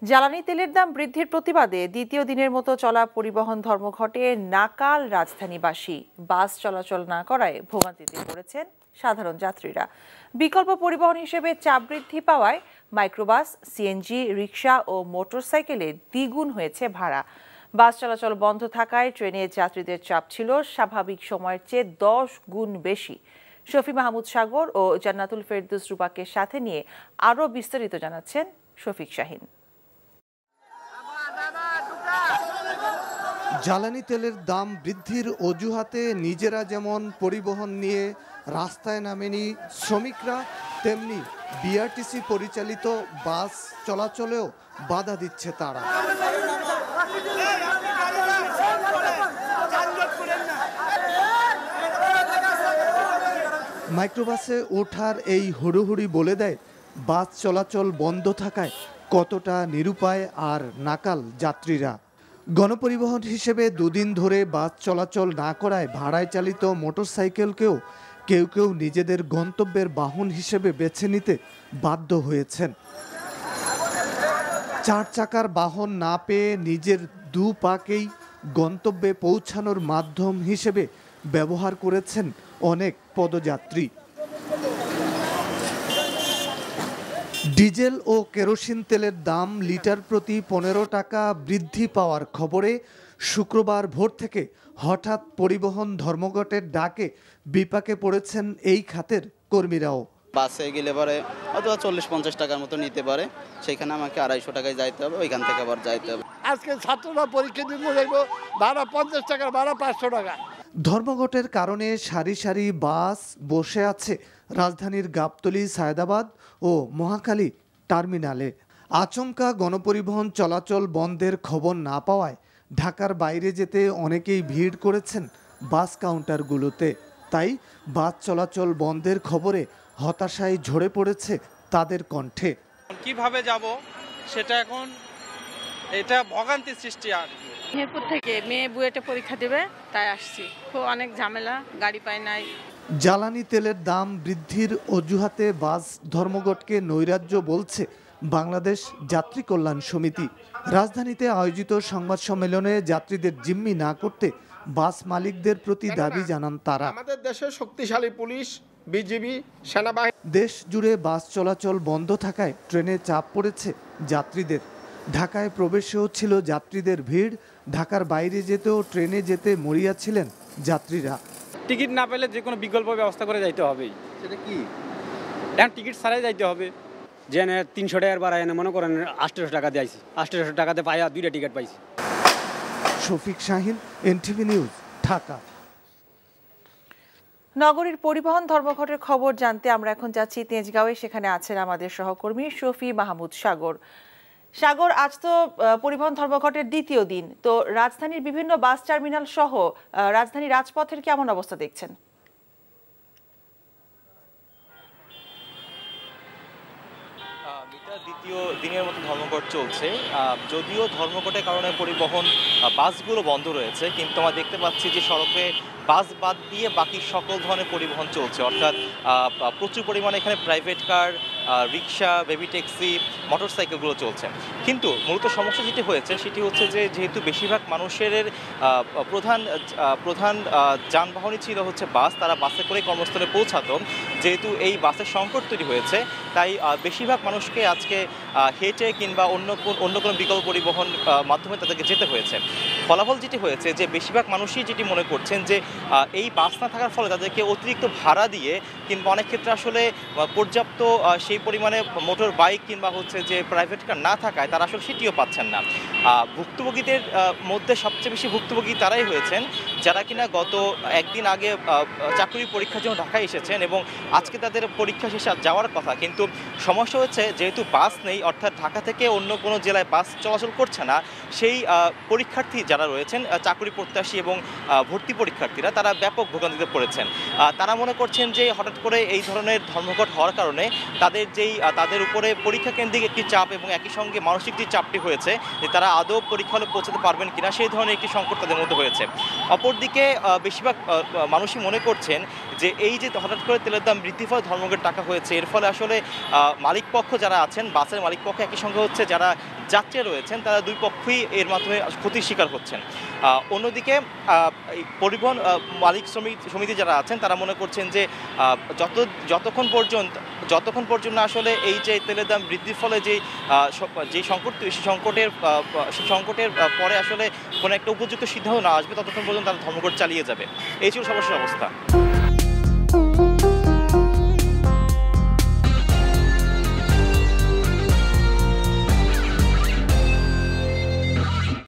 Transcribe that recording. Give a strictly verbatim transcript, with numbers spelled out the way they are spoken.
জ্বালানি তেলের দাম বৃদ্ধির প্রতিবাদে দ্বিতীয় দিনের মতো চলা পরিবহন ধর্মঘটে নাকাল রাজধানীবাসী। বাস চলাচল না করায় ভোগান্তিতে পড়েছেন সাধারণ যাত্রীরা। বিকল্প পরিবহন হিসেবে চাপ বৃদ্ধি পাওয়ায় মাইক্রোবাস, সিএনজি, রিকশা ও মোটরসাইকেলে দ্বিগুণ হয়েছে ভাড়া। বাস চলাচল বন্ধ থাকায় ট্রেনে যাত্রীদের চাপ ছিল স্বাভাবিক সময়ের চেয়ে দশ গুণ বেশি। শফি মাহমুদ সাগর ও জান্নাতুল ফেরদৌস রুবাকে সাথে নিয়ে আরও বিস্তারিত জানাচ্ছেন শফিক শাহিন। জ্বালানি তেলের দাম বৃদ্ধির অজুহাতে নিজেরা যেমন পরিবহন নিয়ে রাস্তায় নামেনি শ্রমিকরা, তেমনি বিআরটিসি পরিচালিত বাস চলাচলেও বাধা দিচ্ছে তারা। মাইক্রোবাসে ওঠার এই হুড়োহুড়ি বলে দেয় বাস চলাচল বন্ধ থাকায় কতটা নিরুপায় আর নাকাল যাত্রীরা। গণপরিবহন হিসেবে দুদিন ধরে বাস চলাচল না করায় ভাড়ায় চালিত মোটরসাইকেলকেও কেউ কেউ নিজেদের গন্তব্যের বাহন হিসেবে বেছে নিতে বাধ্য হয়েছেন। চার চাকার বাহন না পেয়ে নিজের দু পাকেই গন্তব্যে পৌঁছানোর মাধ্যম হিসেবে ব্যবহার করেছেন অনেক পদযাত্রী। ডিজেল ও কেরোসিন তেলের দাম লিটার প্রতি পনেরো টাকা বৃদ্ধি পাওয়ার খবরে শুক্রবার ভোর থেকে হঠাৎ পরিবহন ধর্মঘটের ডাকে বিপাকে পড়েছেন এই খাতের কর্মীরাও। বাসে গেলে পরে অথবা চল্লিশ পঞ্চাশ টাকার মতো নিতে পারে, সেখানে আমাকে আড়াইশো টাকায় যাইতে হবে, ওইখান থেকে আবার যাইতে হবে। আজকে ছাত্ররা পরীক্ষা দিতে দেখবো ভাড়া পঞ্চাশ টাকার ভাড়া পাঁচশো টাকা। ধর্মঘটের কারণে সারি সারি বাস বসে আছে রাজধানীর গাবতলী, সায়দাবাদ ও মহাখালী টার্মিনালে। আচমকা গণপরিবহন চলাচল বন্ধের খবর না পাওয়ায় ঢাকার বাইরে যেতে অনেকেই ভিড় করেছেন বাস কাউন্টারগুলোতে। তাই বাস চলাচল বন্ধের খবরে হতাশায় ঝরে পড়েছে তাদের কণ্ঠে। কিভাবে যাব সেটা এখন এটা ভোগান্তি সৃষ্টি। আর মেহেরপুর থেকে মেয়ে বুয়েটে পরীক্ষা দেবে তাই আসছি, খুব অনেক ঝামেলা, গাড়ি পাই নাই। জ্বালানি তেলের দাম বৃদ্ধির অজুহাতে বাস ধর্মঘটকে নৈরাজ্য বলছে বাংলাদেশ যাত্রী কল্যাণ সমিতি। রাজধানীতে আয়োজিত সংবাদ সম্মেলনে যাত্রীদের জিম্মি না করতে বাস মালিকদের প্রতি দাবি জানান তারা। আমাদের দেশে শক্তিশালী পুলিশ, বিজিবি, সেনাবাহিনী। দেশ জুড়ে বাস চলাচল বন্ধ থাকায় ট্রেনে চাপ পড়েছে যাত্রীদের। ঢাকায় প্রবেশেও ছিল যাত্রীদের ভিড়। ঢাকার বাইরে যেতেও ট্রেনে যেতে মরিয়া ছিলেন যাত্রীরা। টিকিট না পেলে যে কোনো বিকল্প ব্যবস্থা করে যাইতে হবেই। সেটা কি? এখন টিকিট ছাড়াই যাইতে হবে। যে তিনশো টাকার বাড়ায় না, মনে করেন আটশোশো টাকা দিয়েছি, আটশোশো টাকাতে পাইয়া দুইটা টিকিট পাইছি। Shafiq Shahin, NTV news, Dhaka. নগরীর পরিবহন ধর্মঘটের খবর জানতে আমরা এখন যাচ্ছি তেজগাঁওয়ে। সেখানে আছেন আমাদের সহকর্মী শফি মাহমুদ সাগর। সাগর, আজ তো পরিবহন ধর্মঘটের দ্বিতীয় দিন, তো রাজধানীর বিভিন্ন বাস টার্মিনাল সহ রাজধানী রাজপথের কেমন অবস্থা দেখছেন? দ্বিতীয় দিনের মতো ধর্মঘট চলছে। যদিও ধর্মঘটের কারণে পরিবহন বাসগুলো বন্ধ রয়েছে, কিন্তু আমরা দেখতে পাচ্ছি যে সড়কে বাস বাদ দিয়ে বাকি সকল ধরনের পরিবহন চলছে। অর্থাৎ প্রচুর পরিমাণে এখানে private car, rickshaw, baby taxi, মোটরসাইকেলগুলো চলছে। কিন্তু মূলত সমস্যা যেটি হয়েছে সেটি হচ্ছে যে যেহেতু বেশিরভাগ মানুষের প্রধান প্রধান যানবাহনই ছিল হচ্ছে বাস, তারা বাসে করে কর্মস্থলে পৌঁছাতো। যেহেতু এই বাসের সংকট তৈরি হয়েছে, তাই বেশিরভাগ মানুষকে আজকে হেঁটে কিংবা অন্য অন্য কোনো বিকল্প পরিবহন মাধ্যমে তাদেরকে যেতে হয়েছে। ফলাফল যেটি হয়েছে যে বেশিরভাগ মানুষই যেটি মনে করছেন যে এই বাস না থাকার ফলে তাদেরকে অতিরিক্ত ভাড়া দিয়ে কিংবা অনেক ক্ষেত্রে আসলে পর্যাপ্ত সেই পরিমাণে মোটর বাইক কিংবা হচ্ছে যে প্রাইভেট কার না থাকায় তারা আসলে সেটিও পাচ্ছেন না। ভুক্তভোগীদের মধ্যে সবচেয়ে বেশি ভুক্তভোগী তারাই হয়েছেন যারা কিনা গত একদিন আগে চাকরি পরীক্ষার জন্য ঢাকায় এসেছেন এবং আজকে তাদের পরীক্ষা শেষে যাওয়ার কথা। কিন্তু সমস্যা হচ্ছে যেহেতু বাস নেই, অর্থাৎ ঢাকা থেকে অন্য কোনো জেলায় বাস চলাচল করছে না, সেই পরীক্ষার্থী যারা যারা রয়েছেন চাকরি প্রত্যাশী এবং ভর্তি পরীক্ষার্থীরা তারা ব্যাপক ভোগান্তিতে পড়েছেন। তারা মনে করছেন যে হঠাৎ করে এই ধরনের ধর্মঘট হওয়ার কারণে তাদের যেই তাদের উপরে পরীক্ষা কেন্দ্রিক একটি চাপ এবং একই সঙ্গে মানসিক যে চাপটি হয়েছে যে তারা আদৌ পরীক্ষা হলে পৌঁছাতে পারবেন কিনা সেই ধরনের একটি সংকট তাদের মধ্যে হয়েছে। অপরদিকে বেশিরভাগ মানুষই মনে করছেন যে এই যে হঠাৎ করে তেলের দাম বৃদ্ধির ফলে ধর্মঘট ডাকা হয়েছে এর ফলে আসলে মালিক পক্ষ যারা আছেন বাসের মালিক পক্ষ একই সঙ্গে হচ্ছে যারা যাত্রী রয়েছেন তারা দুই পক্ষই এর মাধ্যমে ক্ষতির শিকার হচ্ছেন। অন্যদিকে পরিবহন মালিক শ্রমিক সমিতি যারা আছেন তারা মনে করছেন যে যত যতক্ষণ পর্যন্ত যতক্ষণ পর্যন্ত আসলে এই যে তেলের দাম বৃদ্ধির ফলে যে যে সংকট সেই সংকটের সেই সংকটের পরে আসলে কোনো একটা উপযুক্ত সিদ্ধান্ত না আসবে ততক্ষণ পর্যন্ত তারা ধর্মঘট চালিয়ে যাবে। এই ছিল সর্বশেষ অবস্থা।